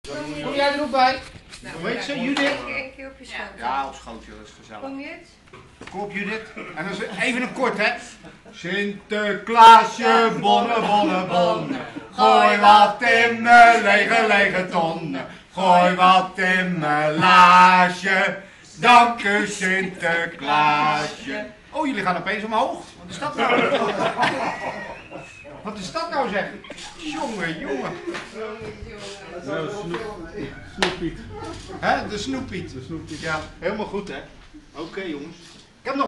Kom jij er ook bij? Hoe heet ze, Judith? Eén keer op je schoot. Ja, op schootje, dat is gezellig. Kom je het? Kom op, Judith. En dan is even een kort, hè. Sinterklaasje, bonne, bonne, bonne. Gooi wat in mijn lege tonnen. Gooi wat in mijn laasje. Dank u, Sinterklaasje. Oh, jullie gaan opeens omhoog. Wat is dat nou? Wat is dat nou, zeg? Jongen. Snoepiet. Hè, de Snoepiet. De Snoepiet. Ja, helemaal goed, hè. Oké, jongens.